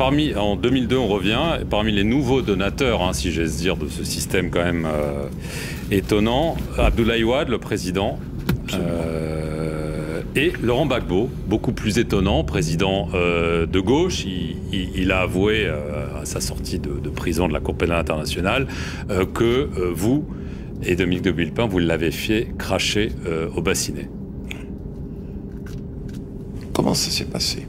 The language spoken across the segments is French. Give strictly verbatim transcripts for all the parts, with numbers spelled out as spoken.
parmi, en deux mille deux, on revient, parmi les nouveaux donateurs, hein, si j'ose dire, de ce système quand même euh, étonnant, Abdoulaye Wade, le président, euh, et Laurent Gbagbo, beaucoup plus étonnant, président euh, de gauche. Il, il, il a avoué euh, à sa sortie de, de prison de la Cour pénale internationale euh, que euh, vous et Dominique de Villepin, vous l'avez fait cracher euh, au bassinet. Comment ça s'est passé?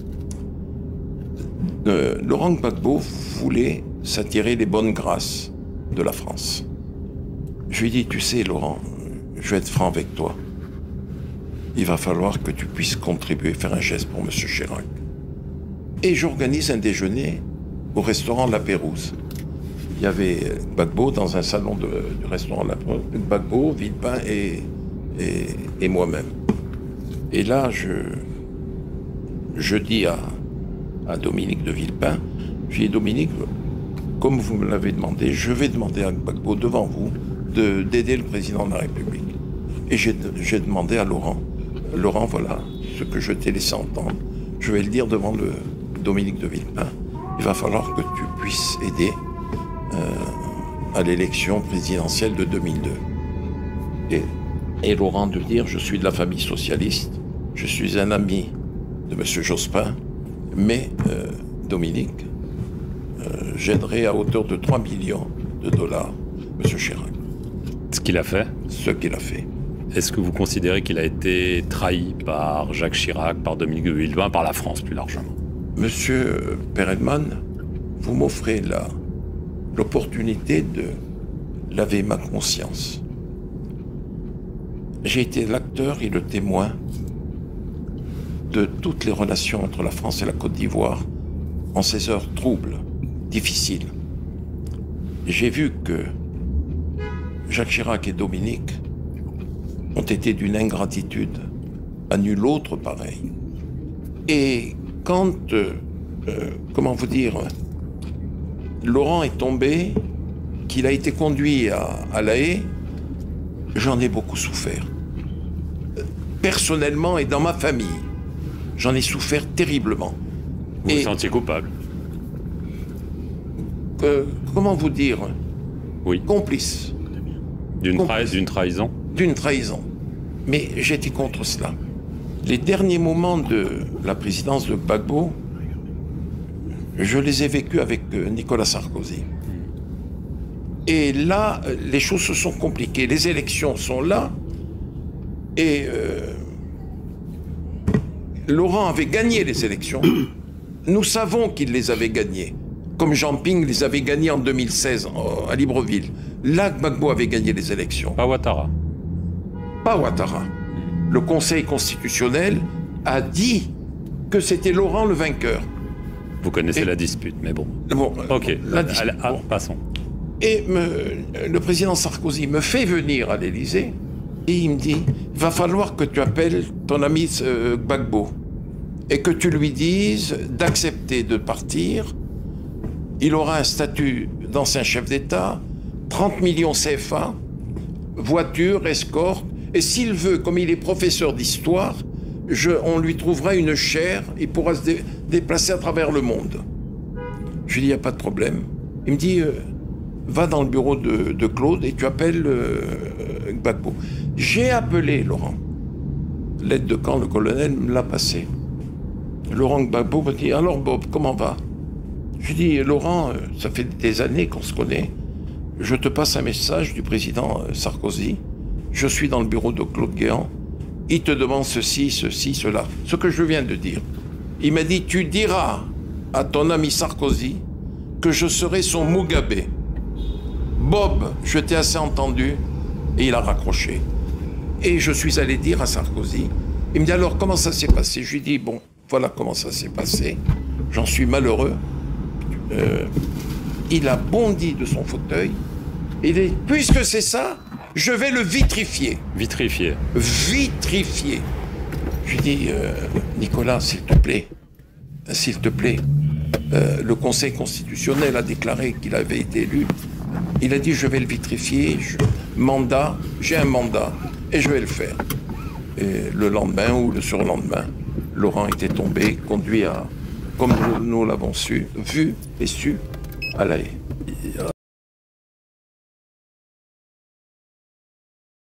euh, Laurent Gbagbo voulait s'attirer les bonnes grâces de la France. Je lui ai dit, tu sais Laurent, je vais être franc avec toi. Il va falloir que tu puisses contribuer, faire un geste pour M. Chirac. Et j'organise un déjeuner au restaurant La Pérouse. Il y avait Gbagbo dans un salon de, du restaurant La Pérouse, Gbagbo, Villepin et, et, et moi-même. Et là, je, je dis à, à Dominique de Villepin, je dis Dominique, comme vous me l'avez demandé, je vais demander à Gbagbo devant vous de, d'aider le président de la République. Et j'ai, j'ai demandé à Laurent, Laurent, voilà ce que je t'ai laissé entendre. Je vais le dire devant le Dominique de Villepin. Il va falloir que tu puisses aider euh, à l'élection présidentielle de deux mille deux. Et, et Laurent de dire, je suis de la famille socialiste, je suis un ami de M. Jospin, mais euh, Dominique, euh, j'aiderai à hauteur de trois millions de dollars M. Chirac. Ce qu'il a fait? Ce qu'il a fait. Est-ce que vous considérez qu'il a été trahi par Jacques Chirac, par Dominique de Villepin, par la France plus largement? Monsieur Perelman, vous m'offrez la, l'opportunité de laver ma conscience. J'ai été l'acteur et le témoin de toutes les relations entre la France et la Côte d'Ivoire en ces heures troubles, difficiles. J'ai vu que Jacques Chirac et Dominique ont été d'une ingratitude à nul autre pareil. Et quand, euh, euh, comment vous dire, Laurent est tombé, qu'il a été conduit à, à La Haye, j'en ai beaucoup souffert. Personnellement et dans ma famille, j'en ai souffert terriblement. Vous vous sentiez coupable? euh, Comment vous dire? Oui. Complice. D'une trahi- d'une trahison? D'une trahison. Mais j'étais contre cela. Les derniers moments de la présidence de Gbagbo, je les ai vécus avec Nicolas Sarkozy. Et là, les choses se sont compliquées. Les élections sont là. Et euh, Laurent avait gagné les élections. Nous savons qu'il les avait gagnées. Comme Jean Ping les avait gagnées en deux mille seize à Libreville. Là, Gbagbo avait gagné les élections. Pas Ouattara. Pas Ouattara. Le Conseil constitutionnel a dit que c'était Laurent le vainqueur. Vous connaissez Et, la dispute, mais bon. Bon, ok, la dispute, allez, bon. Passons. Et me, le président Sarkozy me fait venir à l'Élysée et il me dit, il va falloir que tu appelles ton ami euh, Gbagbo et que tu lui dises d'accepter de partir. Il aura un statut d'ancien chef d'État, trente millions C F A, voiture, escorte, et s'il veut, comme il est professeur d'histoire, je, on lui trouvera une chaire, il pourra se dé, déplacer à travers le monde. Je lui dis, il n'y a pas de problème. Il me dit, euh, va dans le bureau de, de Claude et tu appelles euh, Gbagbo. J'ai appelé Laurent. L'aide de camp, le colonel, me l'a passé. Laurent Gbagbo me dit, alors Bob, comment va? Je lui dis, Laurent, ça fait des années qu'on se connaît. Je te passe un message du président Sarkozy. Je suis dans le bureau de Claude Guéant. Il te demande ceci, ceci, cela. Ce que je viens de dire. Il m'a dit, tu diras à ton ami Sarkozy que je serai son Mugabe. Bob, je t'ai assez entendu. Et il a raccroché. Et je suis allé dire à Sarkozy. Il me dit, alors comment ça s'est passé? Je lui dis, bon, voilà comment ça s'est passé. J'en suis malheureux. Euh, il a bondi de son fauteuil. Et il dit, puisque c'est ça, je vais le vitrifier. Vitrifier. Vitrifier. Je lui dis, euh, Nicolas, s'il te plaît, s'il te plaît, euh, le Conseil constitutionnel a déclaré qu'il avait été élu. Il a dit, je vais le vitrifier, je, mandat, j'ai un mandat, et je vais le faire. Et le lendemain ou le surlendemain, Laurent était tombé, conduit à, comme nous, nous l'avons su, vu et su à La Haye.